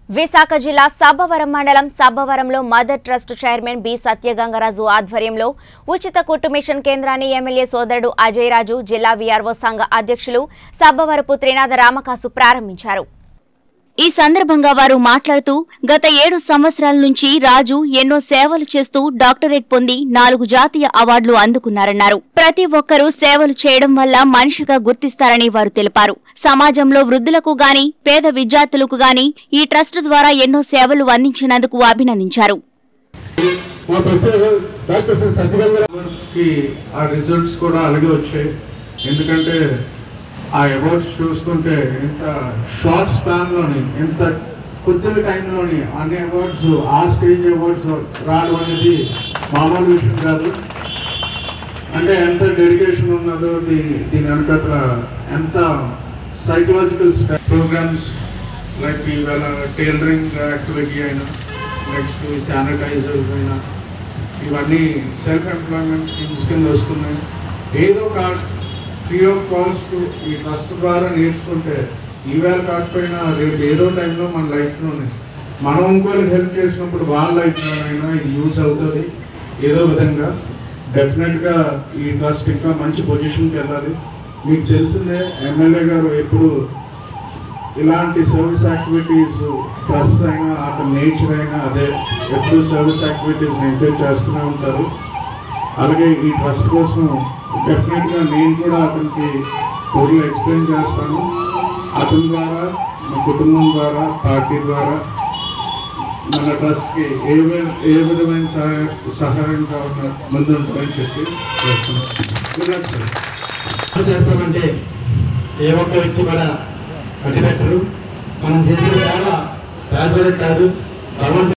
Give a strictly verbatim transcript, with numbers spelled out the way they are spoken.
విశాఖ జిల్లా సబ్బవరం మండలం సబ్బవరంలో mother trust chairman B Satyagangaraju ఆధ్వర్యంలో ఉచిత కుట్టు మిషన్ కేంద్రాన్ని ఎమ్మెల్యే సోదరుడు అజయ్ రాజు జిల్లా విఆర్ఓ సంఘ అధ్యక్షులు సబ్బవరపు త్రినాథ రామకాసు ప్రారంభించారు। ఈ సందర్భంగా వారు మాట్లాడుతూ గత ఏడు సంవత్సరాల నుంచి రాజు ఎన్నో సేవలు చేస్తూ డాక్టరేట్ పొంది నాలుగు జాతీయ అవార్డులు అందుకున్నారన్నారు। ప్రతి ఒక్కరూ సేవలు చేయడం వల్ల మనిషిగా గుర్తిస్తారని వారు తెలిపారు। సమాజంలో వృద్ధులకు గాని పేద విద్యార్థులకు గాని ఈ ట్రస్ట్ ద్వారా ఎన్నో సేవలు అందించినందుకు అభినందించారు। ఆ అవార్డ్స్ చూస్తుంటే ఇంత షార్ట్ స్పాన్లోని ఇంత కొద్ది టైంలోని అన్ని అవార్డ్స్ ఆ స్టేజ్ అవార్డ్స్ రావడం అనేది మామూలు విషయం కాదు। అంటే ఎంత డెడికేషన్ ఉన్నదో దీని దీని వెనకాల ఎంత సైకలాజికల్ ప్రోగ్రామ్స్ లైక్ ఇవాళ టైలరింగ్ యాక్టివిటీ అయినా నెక్స్ట్ శానిటైజర్స్ అయినా ఇవన్నీ సెల్ఫ్ ఎంప్లాయ్మెంట్ స్కీమ్స్ కింద వస్తున్నాయి। ఏదో కాదు ఫ్రీ ఆఫ్ కాస్ట్ ఈ ట్రస్ట్ ద్వారా నేర్చుకుంటే ఈవేళ కాకపోయినా రేపు ఏదో టైంలో మన లైఫ్లోనే మనం ఇంకోళ్ళకి హెల్ప్ చేసినప్పుడు వాళ్ళ లైఫ్లోనైనా ఇది యూజ్ అవుతుంది ఏదో విధంగా। డెఫినెట్గా ఈ ట్రస్ట్ ఇంకా మంచి పొజిషన్కి వెళ్ళాలి। మీకు తెలిసిందే ఎమ్మెల్యే గారు ఎప్పుడు ఇలాంటి సర్వీస్ యాక్టివిటీస్ ట్రస్ట్ అయినా అతని నేచర్ అయినా అదే ఎప్పుడు సర్వీస్ యాక్టివిటీస్ని ఎంకరేజ్ చేస్తూనే ఉంటారు। అలాగే ఈ ట్రస్ట్ కోసం డెఫినెట్గా నేను కూడా అతనికి టోటల్ ఎక్స్ప్లెయిన్ చేస్తాను। అతని ద్వారా మా కుటుంబం ద్వారా పార్టీ ద్వారా మన ట్రస్ట్కి ఏ ఏ విధమైన సహాయ సహాయంగా ఉన్న ముందు ఉంటామని చెప్పి చేస్తున్నాం సార్। చేస్తామంటే ఏ ఒక్క వ్యక్తి కూడా కట్టిపెట్టరు। మనం చేసే చాలా రాజువారి కాదు